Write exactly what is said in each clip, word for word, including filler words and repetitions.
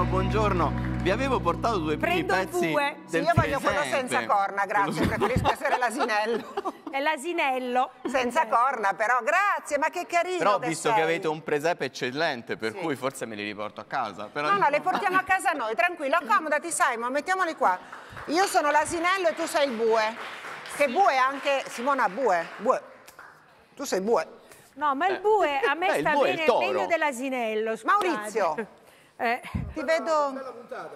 buongiorno, buongiorno. Vi avevo portato due primi Prendo pezzi due. del Sì, io voglio presente. quello senza corna, grazie, preferisco essere l'asinello. È l'asinello. Senza corna, però, grazie, ma che carino. Però ho che visto sei. che avete un presepe eccellente, per Sì. cui forse me li riporto a casa. Però... No, no, le portiamo a casa noi, tranquillo, accomodati Simon, mettiamoli qua. Io sono l'asinello e tu sei il bue. Che bue anche, Simona Bue, bue. Tu sei bue. No, ma il bue a me Beh, il sta bue è il bene toro. meglio dell'asinello. scusate. Maurizio, Eh. ti vedo... Bella puntata.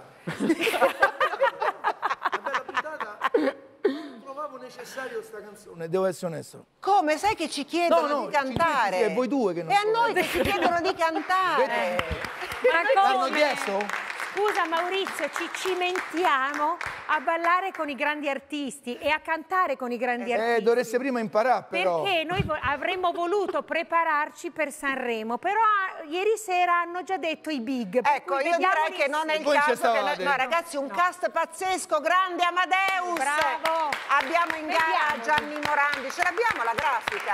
Una bella puntata. Non trovavo necessario sta canzone, devo essere onesto. Come? Sai che ci chiedono No, no, di cantare? ci- è voi due che non E a so. noi che ci chiedono di cantare. Ma L'hanno come? chiesto? Scusa Maurizio, ci cimentiamo a ballare con i grandi artisti e a cantare con i grandi Eh, artisti. dovreste prima imparare però. Perché noi vo- avremmo voluto prepararci per Sanremo, però ah, ieri sera hanno già detto i big. per Ecco, cui io vediamo direi lì- che non è il Voi ci caso che stavate. noi- no, ragazzi, un cast pazzesco, grande Amadeus. Bravo. Abbiamo in gara Vediamo. Gianni Morandi. Ce l'abbiamo la grafica?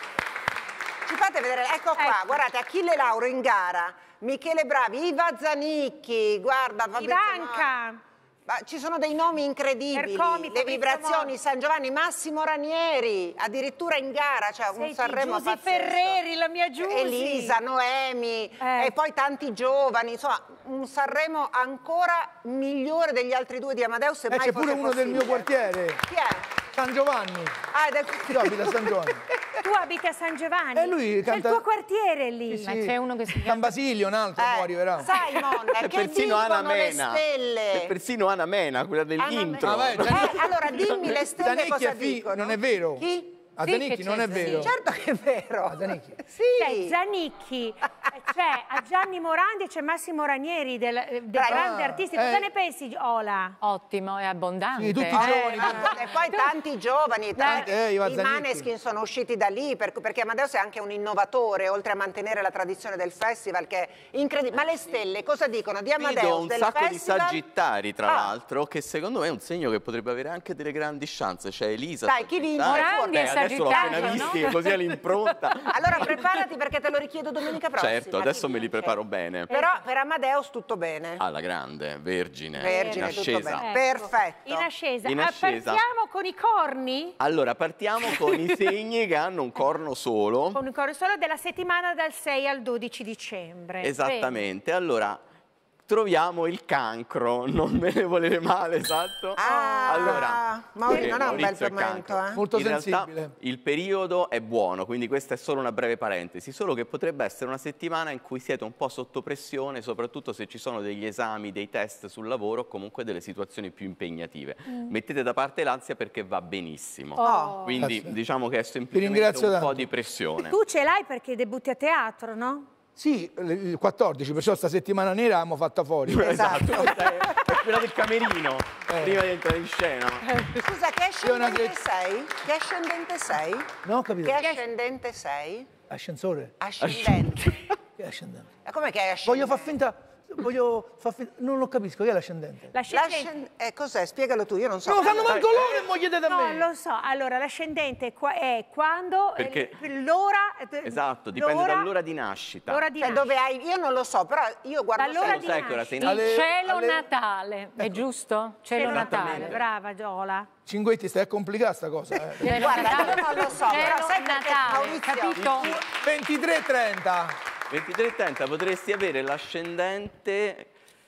Ci fate vedere? Ecco qua, Ecco. guardate, Achille Lauro in gara, Michele Bravi, Iva Zanicchi, guarda Fabrizio Ivanka. Moro. Ma ci sono dei nomi incredibili, Ercomi, le Fabrizio vibrazioni, Moro. San Giovanni, Massimo Ranieri, addirittura in gara, cioè un Senti, Sanremo Giusy pazzesco. Ferreri, la mia Giusy. Elisa, Noemi, Eh. e poi tanti giovani, insomma, un Sanremo ancora migliore degli altri due di Amadeus. Se Eh, mai c'è fosse pure uno del mio possibile. quartiere, Chi è? San Giovanni. Ah, è del... Io abito a San Giovanni. Tu abiti a San Giovanni? E lui C'è canta- il tuo quartiere lì. Sì, Ma sì. c'è uno che si San chiama... Basilio, un altro, Eh, mo arriverà. Simon, È che persino Ana dicono le Mena. stelle? È persino Ana Mena, quella dell'intro. Ah, vai, Eh, allora dimmi le stelle Zanicchi cosa è fi- dicono. non è vero? Chi? A Sì, Zanicchi che non c'è, è sì. vero. Certo che è vero. A Zanicchi. Sì. C'è Zanicchi, eh, c'è a Gianni Morandi e c'è Massimo Ranieri del, eh, dei Dai, grandi ah, artisti. eh. Cosa ne pensi, Ola? Ottimo, è abbondante. Sì, tutti i Eh, giovani. ma- e poi tanti giovani, tanti, Eh, Iva i Zanicchi. Maneskin sono usciti da lì, per- perché Amadeus è anche un innovatore, oltre a mantenere la tradizione del festival, che è incredibile. Ma le stelle cosa dicono di Amadeus, Vedo un del sacco di festival? sagittari, tra Ah. l'altro, che secondo me è un segno che potrebbe avere anche delle grandi chance. C'è Elisa. Dai, chi vince? Sagittario. Morandi Beh, è adesso l'ho appena Sagittario, visti, no? così all'impronta. Allora preparati perché te lo richiedo domenica prossima. Certo, adesso chi me li vince. preparo bene. Però per Amadeus tutto bene. Alla grande, vergine, Vergine, in tutto ascesa. bene. Ecco, Perfetto. In ascesa. In Ah, ascesa. partiamo con i corni? Allora, partiamo con i segni che hanno un corno solo. Con il corno solo della settimana dal sei al dodici dicembre. Esattamente. Allora, troviamo il cancro, non me ne volere male, esatto. Ah, allora, Mauri eh, non è un bel Maurizio è momento, cancro. eh? Molto In realtà sensibile. il periodo è buono, quindi questa è solo una breve parentesi, solo che potrebbe essere una settimana in cui siete un po' sotto pressione, soprattutto se ci sono degli esami, dei test sul lavoro o comunque delle situazioni più impegnative. Mettete da parte l'ansia perché va benissimo. Oh. Quindi Grazie. diciamo che è semplicemente ringrazio un po' tanto. di pressione. Tu ce l'hai perché debutti a teatro, no? Sì, il quattordici, perciò sta settimana nera l'abbiamo fatta fuori. Esatto. È quella del camerino, Eh. prima di entrare in scena. Scusa, che Io una ascendente se- sei? Che ascendente sei? Non ho capito. Che ascendente sei? Ascensore? Ascendente. Che è ascendente? E com'è che è ascendente? Voglio far finta... Voglio far finta... Non lo capisco, che è l'ascendente? L'ascendente... L'ascend- eh, cos'è? Spiegalo tu, io non so. Non lo fanno manco loro e mo chiedete a No, me. lo so. Allora, l'ascendente qua- è quando eh, Perché- l'ora... Esatto, dipende l'ora- dall'ora di nascita. L'ora di Cioè, nascita. dove hai... Io non lo so, però io guardo Dall'ora sempre- di Lo sai che ora sei nascita. Il Alle- cielo alle- natale, è giusto? Cielo Cielo natale. natale, brava Giola. Cinguetti, stai a complicare sta cosa. Eh. Cielo Guarda, natale. io non lo so, Cielo però sai perché, natale, Maurizio? capito? ventitré e trenta. ventitré e trenta potresti avere l'ascendente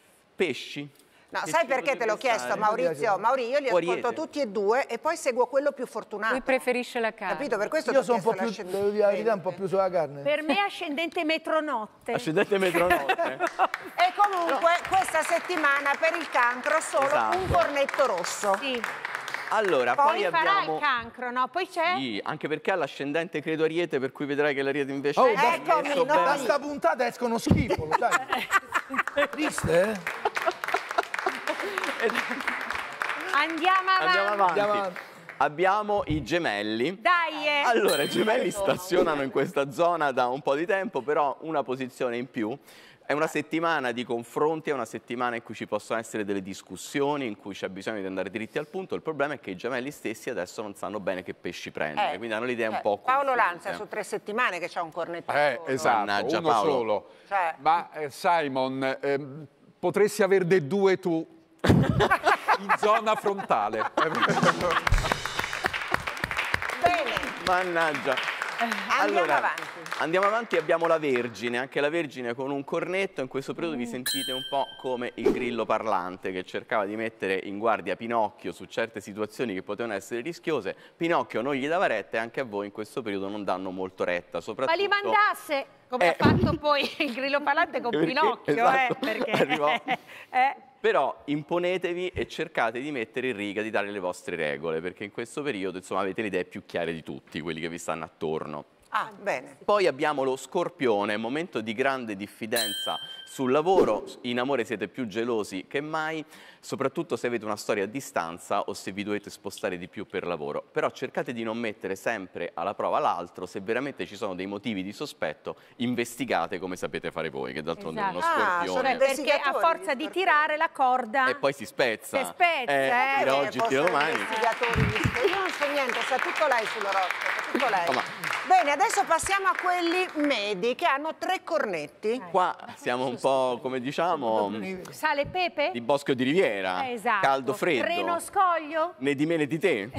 pesci. No, Che sai ci perché te l'ho potrebbe chiesto, stare? Maurizio? Mauri, io li ascolto Ariete. tutti e due e poi seguo quello più fortunato. Lui preferisce la carne. Capito? Per questo Io ti ho sono un po' più, chiesto devo dire la verità, un po' più sulla carne. Per me ascendente metronotte. Ascendente metronotte. E comunque questa settimana per il cancro solo Esatto. un cornetto rosso. Sì. Allora, poi, Poi farà abbiamo... il cancro, no? Poi c'è... Sì, anche perché ha l'ascendente credo Ariete, per cui vedrai che l'Ariete invece Oh, è da- Eccomi, messo no, bene. Da sta puntata escono schifo, lo sai? Triste, eh? Andiamo avanti. Andiamo avanti. Andiamo avanti. Abbiamo i gemelli. Dai, eh. Allora, i gemelli stazionano in questa zona da un po' di tempo, però una posizione in più. È una settimana di confronti, è una settimana in cui ci possono essere delle discussioni, in cui c'è bisogno di andare dritti al punto. Il problema è che i gemelli stessi adesso non sanno bene che pesci prendere, Eh, quindi hanno l'idea eh, un po' Paolo confuse. Lanza su tre settimane che c'ha un cornetto Eh, solo. esatto, Mannaggia, uno Paolo. solo. Cioè- Ma eh, Simon, ehm, potresti aver dei due tu in zona frontale. Bene, Mannaggia. andiamo Allora, avanti. Andiamo avanti, abbiamo la Vergine, anche la Vergine con un cornetto. In questo periodo vi sentite un po' come il grillo parlante che cercava di mettere in guardia Pinocchio su certe situazioni che potevano essere rischiose. Pinocchio non gli dava retta e anche a voi in questo periodo non danno molto retta, Ma soprattutto... li mandasse, come Eh. ha fatto poi il grillo parlante con Perché, Pinocchio, esatto, eh, perché... arrivò. eh. Però imponetevi e cercate di mettere in riga, di dare le vostre regole, perché in questo periodo insomma avete le idee più chiare di tutti, quelli che vi stanno attorno. Ah, bene. Poi abbiamo lo Scorpione, momento di grande diffidenza sul lavoro, in amore siete più gelosi che mai, soprattutto se avete una storia a distanza o se vi dovete spostare di più per lavoro. Però cercate di non mettere sempre alla prova l'altro, se veramente ci sono dei motivi di sospetto, investigate come sapete fare voi, che d'altronde Esatto. uno Ah, Scorpione... sono Perché a investigatori, forza gli di scorpioni. tirare la corda... E poi si spezza. Si spezza, eh. tira Eh, oggi, tira possono domani. investigatori di sto- Io non so niente, sa tutto lei sull'oroscopo, tutto lei. No, ma- Bene, adesso passiamo a quelli medi che hanno tre cornetti. Qua siamo un po', come diciamo, Sale e pepe? di Bosco di Riviera, Eh, esatto. caldo freddo, Treno scoglio? né di me né di te.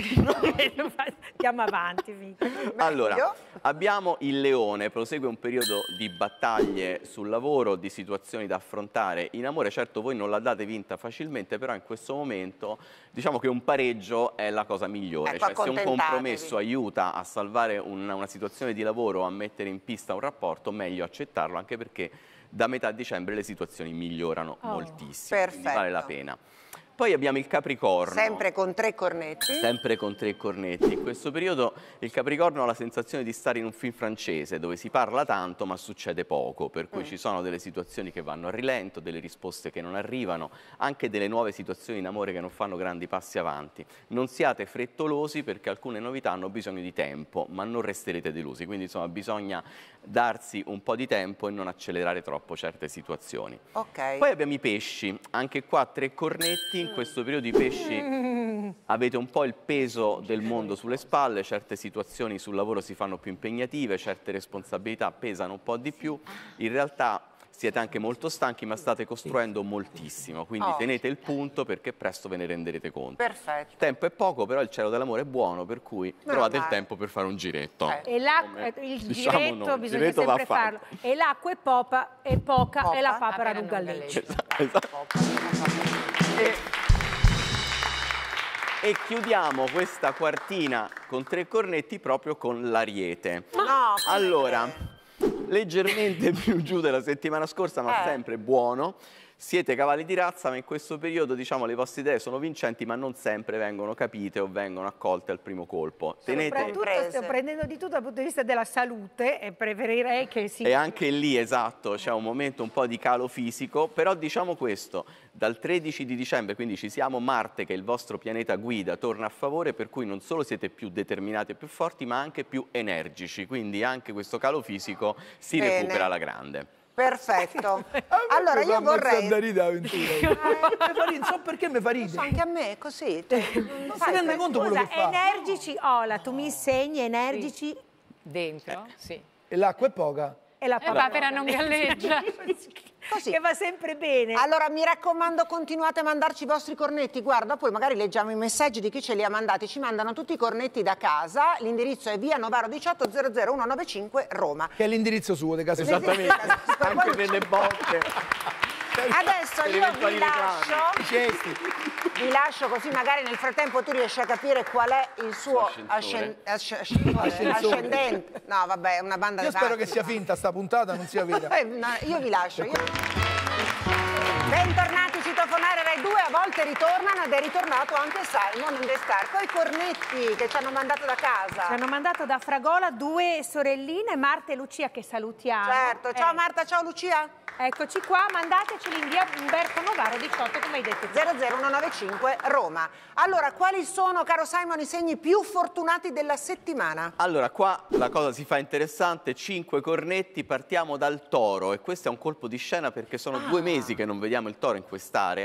Andiamo avanti, Vicky. Allora, abbiamo il Leone, prosegue un periodo di battaglie sul lavoro, di situazioni da affrontare in amore. Certo, voi non la date vinta facilmente, però in questo momento diciamo che un pareggio è la cosa migliore. Ecco, Cioè, se un accontentatevi. compromesso aiuta a salvare un- una situazione di lavoro, a mettere in pista un rapporto, meglio accettarlo, anche perché da metà dicembre le situazioni migliorano Oh, moltissimo, quindi perfetto. vale la pena. Poi abbiamo il Capricorno. Sempre con tre cornetti. Sempre con tre cornetti. In questo periodo il Capricorno ha la sensazione di stare in un film francese dove si parla tanto ma succede poco, per cui Mm. ci sono delle situazioni che vanno a rilento, delle risposte che non arrivano, anche delle nuove situazioni in amore che non fanno grandi passi avanti. Non siate frettolosi perché alcune novità hanno bisogno di tempo, ma non resterete delusi, quindi insomma bisogna darsi un po' di tempo e non accelerare troppo certe situazioni. Ok. Poi abbiamo i pesci, anche qua tre cornetti, in questo periodo i pesci avete un po' il peso del mondo sulle spalle, certe situazioni sul lavoro si fanno più impegnative, certe responsabilità pesano un po' di più, in realtà siete anche molto stanchi ma state costruendo moltissimo, quindi Oh. tenete il punto perché presto ve ne renderete conto. Perfetto. Il tempo è poco, però il cielo dell'amore è buono, per cui trovate il male. tempo per fare un giretto. Eh. E l'acqua, Come il diciamo giretto noi, il bisogna giretto va sempre fatto. farlo. E l'acqua è, popa, è poca Popa? e la papera Papera non non galleggia. Esatto. E, e chiudiamo questa quartina con tre cornetti proprio con l'Ariete. No, come Allora, che- leggermente più giù della settimana scorsa, ma Eh. sempre buono. Siete cavalli di razza, ma in questo periodo diciamo le vostre idee sono vincenti, ma non sempre vengono capite o vengono accolte al primo colpo. Tenete... Soprattutto Prese. sto prendendo di tutto dal punto di vista della salute e preferirei che si... E anche lì, esatto, c'è un momento un po' di calo fisico, però diciamo questo, dal tredici di dicembre, quindi ci siamo, Marte, che è il vostro pianeta guida, torna a favore, per cui non solo siete più determinati e più forti, ma anche più energici, quindi anche questo calo fisico si Bene. recupera alla grande. Perfetto. Allora io vorrei... Da ridere, avventura. Mi fa ridere, so perché mi fa ridere. Anche a me, così. Non Non si fai rende per- conto quello Scusa, che fa. energici, Ola, tu mi insegni energici Dentro, sì. E l'acqua è poca. e la E la papera non galleggia. Così. Che va sempre bene. Allora mi raccomando, continuate a mandarci i vostri cornetti. Guarda, poi magari leggiamo i messaggi di chi ce li ha mandati. Ci mandano tutti i cornetti da casa. L'indirizzo è via Novaro diciotto zero zero uno nove cinque Roma. Che è l'indirizzo suo di casa. Esattamente, Per anche poi- per le botte. Adesso Per io eventuali vi lascio, Cesti. vi lascio così magari nel frattempo tu riesci a capire qual è il suo Ascensore. ascen- asc- ascensore, Ascensore. ascendente. No, vabbè, è una banda Io di spero pazzi. che sia finta sta puntata, non sia vera. Eh, no, io vi lascio. Io... Bentornati, Citofonare Rai due, a volte ritornano ed è ritornato anche Simon in The Star. Poi i cornetti che ci hanno mandato da casa. Ci hanno mandato da Fragola due sorelline, Marta e Lucia, che salutiamo. Certo, ciao Eh, Marta, ciao Lucia. Eccoci qua, mandateceli in via Umberto Novaro diciotto, come hai detto. zero zero uno nove cinque Roma. Allora, quali sono, caro Simon, i segni più fortunati della settimana? Allora, qua la cosa si fa interessante, cinque cornetti, partiamo dal Toro e questo è un colpo di scena perché sono due mesi che non vediamo il Toro in quest'area,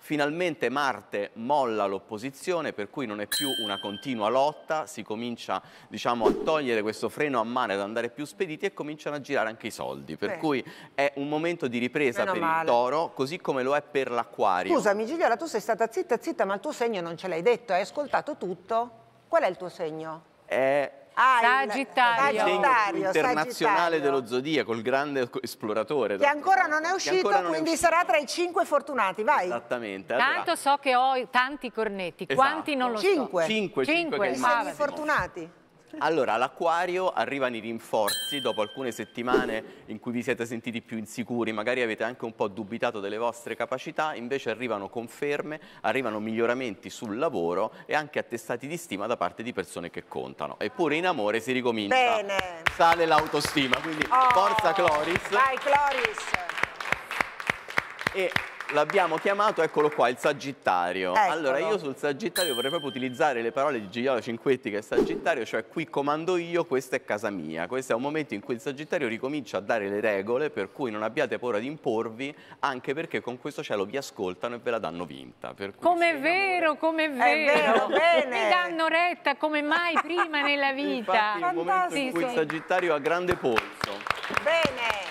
Finalmente Marte molla l'opposizione, per cui non è più una continua lotta, si comincia, diciamo, a togliere questo freno a mano, ad andare più spediti e cominciano a girare anche i soldi. Per Beh. cui è un momento di ripresa Meno per male. il Toro, così come lo è per l'Acquario. Scusami Gigliola, tu sei stata zitta zitta, ma il tuo segno non ce l'hai detto, hai ascoltato tutto? Qual è il tuo segno? È Ah, il- Sagittario. il segno più Sagittario, internazionale Sagittario. dello zodiaco, il grande esploratore. Che ancora non è uscito, ancora non è quindi uscito. sarà tra i cinque fortunati, vai. Esattamente. Allora, Tanto so che ho tanti cornetti, quanti non lo so. Cinque. Cinque, cinque che è I il Ah, segni massimo. fortunati. Allora, all'Acquario arrivano i rinforzi dopo alcune settimane in cui vi siete sentiti più insicuri, magari avete anche un po' dubitato delle vostre capacità, invece arrivano conferme, arrivano miglioramenti sul lavoro e anche attestati di stima da parte di persone che contano. Eppure in amore si ricomincia, Bene. sale l'autostima, quindi Oh, forza Cloris. Vai Cloris. E l'abbiamo chiamato, eccolo qua, il Sagittario. Eccolo. Allora, io sul Sagittario vorrei proprio utilizzare le parole di Gigliola Cinquetti, che è Sagittario, cioè qui comando io, questa è casa mia. Questo è un momento in cui il Sagittario ricomincia a dare le regole, per cui non abbiate paura di imporvi, anche perché con questo cielo vi ascoltano e ve la danno vinta. Per cui Com'è se in vero, com'è vero, vero. bene. Mi danno retta come mai prima nella amore- vita. Infatti, è un momento in cui il Sì. Sagittario ha grande polso. Bene.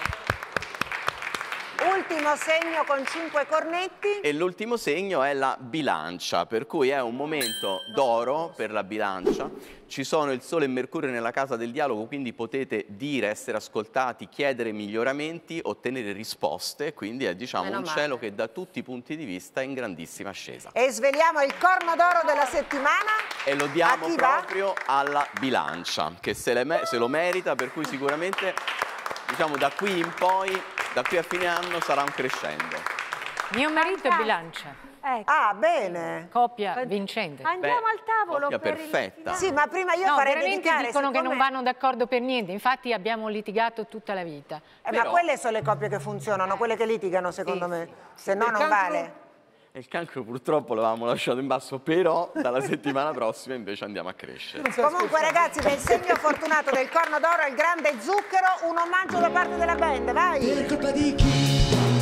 Ultimo segno con cinque cornetti. E l'ultimo segno è la bilancia, per cui è un momento d'oro per la bilancia. Ci sono il Sole e Mercurio nella casa del dialogo, quindi potete dire, essere ascoltati, chiedere miglioramenti, ottenere risposte, quindi è, diciamo, Meno un male. cielo che da tutti i punti di vista è in grandissima ascesa. E sveliamo il corno d'oro della settimana. E lo diamo A chi va? proprio alla bilancia, che se, le me- se lo merita, per cui sicuramente, diciamo, da qui in poi, da qui a fine anno sarà un crescendo. Mio marito è bilancia, Ecco. Ah, bene. coppia vincente. Andiamo Beh, al tavolo coppia per perfetta. il Sì, ma prima io No, farei veramente dedicare, dicono che non siccome- vanno d'accordo per niente, infatti abbiamo litigato tutta la vita. Eh, Però- Ma quelle sono le coppie che funzionano, quelle che litigano secondo Sì, me. Se no Il non cancro- vale. E il cancro purtroppo l'avevamo lasciato in basso, però dalla settimana prossima invece andiamo a crescere. Comunque ragazzi, del segno fortunato del corno d'oro il grande zucchero, un omaggio da parte della band, vai! Per colpa di chi